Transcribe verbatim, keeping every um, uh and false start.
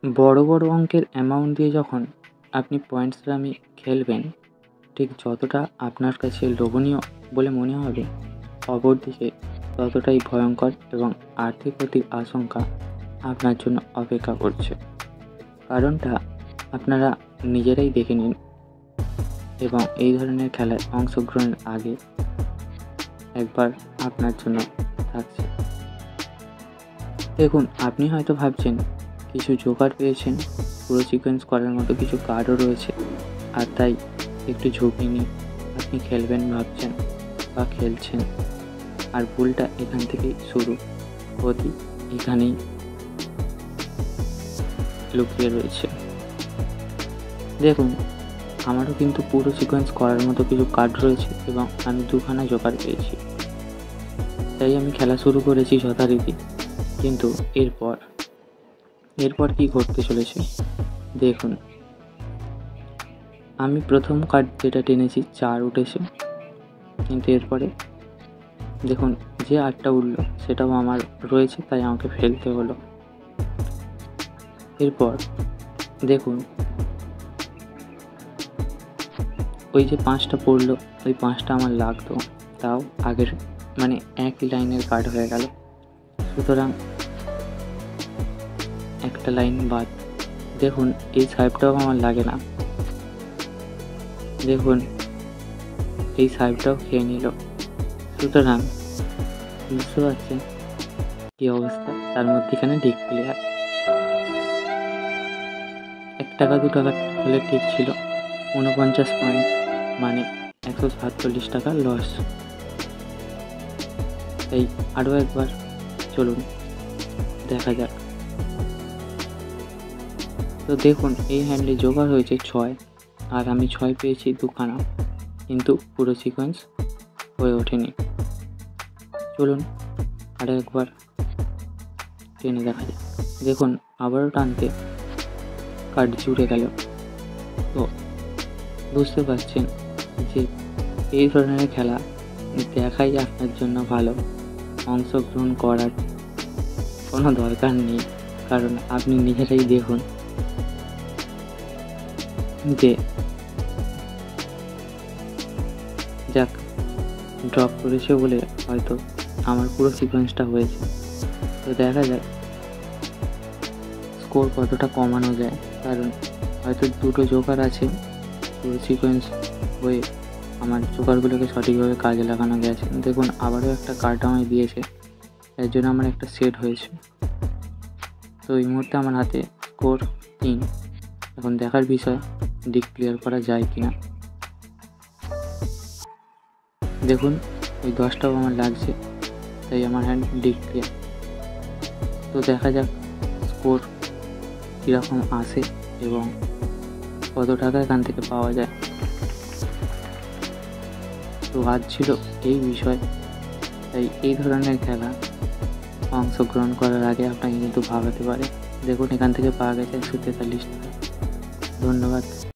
বড় বড় অঙ্কের অ্যামাউন্ট দিয়ে যখন আপনি পয়েন্টস রামি খেলবেন, ঠিক যতটা আপনার কাছে লোভনীয় বলে মনে হবে, অপরদিকে ততটাই ভয়ঙ্কর এবং আর্থিক ক্ষতির আশঙ্কা আপনার জন্য অপেক্ষা করছে। কারণটা আপনারা নিজেরাই দেখে নিন এবং এই ধরনের খেলায় অংশগ্রহণের আগে একবার আপনার জন্য থাকছে। দেখুন, আপনি হয়তো ভাবছেন কিছু জোগাড় পেয়েছেন, পুরো সিকোয়েন্স করার মতো কিছু কার্ডও রয়েছে, আর তাই একটু ঝুঁকি নিয়ে আপনি খেলবেন ভাবছেন বা খেলছেন। আর ভুলটা এখান থেকেই শুরু, ক্ষতি এখানেই লুকিয়ে রয়েছে। দেখুন, আমারও কিন্তু পুরো সিকোয়েন্স করার মতো কিছু কার্ড রয়েছে এবং আমি দুখানা জোগাড় পেয়েছি, তাই আমি খেলা শুরু করেছি যথারীতি। কিন্তু এরপর এরপর কী ঘটতে চলেছে দেখুন। আমি প্রথম কার্ড যেটা টেনেছি চার উঠেছে, কিন্তু এরপরে দেখুন যে আটটা উঠল সেটাও আমার রয়েছে, তাই আমাকে ফেলতে হলো। এরপর দেখুন ওই যে পাঁচটা পড়লো, ওই পাঁচটা আমার লাগতো, তাও আগের মানে একই লাইনের কার্ড হয়ে গেল। সুতরাং একটা লাইন বাদ। দেখুন এই সাইডটাও আমার লাগে না, দেখুন এই সাইডটাও খেয়ে নিল। সুতরাং বুঝতে পারছেন কী অবস্থা, তার মধ্যেখানে ডিক প্লেয়ার। এক টাকা দু টাকা হলে ঠিক ছিল, ঊনপঞ্চাশ পয়েন্ট মানে একশো সাতচল্লিশ টাকা লস। এই আরও একবার চলুন দেখা যাক। তো দেখুন এই হ্যান্ডে জোগাড় হয়েছে ছয়, আর আমি ছয় পেয়েছি দুখানা, কিন্তু পুরো সিকোয়েন্স হয়ে ওঠেনি। চলুন আরও একবার টেনে দেখা যাক। দেখুন আবারও টানতে কার্ড জুড়ে গেল। তো বুঝতে পারছেন যে এই ধরনের খেলা দেখাই আপনার জন্য ভালো, অংশগ্রহণ করার কোনো দরকার নেই। কারণ আপনি নিজেরাই দেখুন যে যাক ড্রপ করেছে বলে হয়তো আমার পুরো সিকোয়েন্সটা হয়েছে। তো দেখা যাক স্কোর কতটা কমানো যায়, কারণ হয়তো দুটো জোকার আছে, পুরো সিকোয়েন্স হয়ে আমার জোকারগুলোকে সঠিকভাবে কাজে লাগানো গেছে। দেখুন আবারও একটা কার্ড আমায় দিয়েছে, এর জন্য আমার একটা সেট হয়েছে। তো এই মুহূর্তে আমার হাতে স্কোর তিন। এখন দেখার বিষয় ডিক ক্লিয়ার করা যায় কি না। দেখুন ওই দশটাও আমার লাগছে, তাই আমার হ্যান্ড ডিক ক্লিয়ার। তো দেখা যাক স্কোর কীরকম আসে এবং কত টাকা এখান থেকে পাওয়া যায়। তো আজ ছিল এই বিষয়, তাই এই ধরনের খেলা অংশগ্রহণ করার আগে আপনাকে কিন্তু ভাবাতে পারে। দেখুন এখান থেকে পাওয়া গেছে একশো তেতাল্লিশ টাকা। ধন্যবাদ।